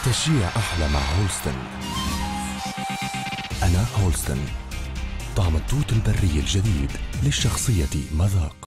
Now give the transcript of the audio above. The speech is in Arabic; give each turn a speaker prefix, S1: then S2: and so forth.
S1: التشجيع أحلى مع هولستن. أنا هولستن، طعم التوت البري الجديد للشخصية مذاق.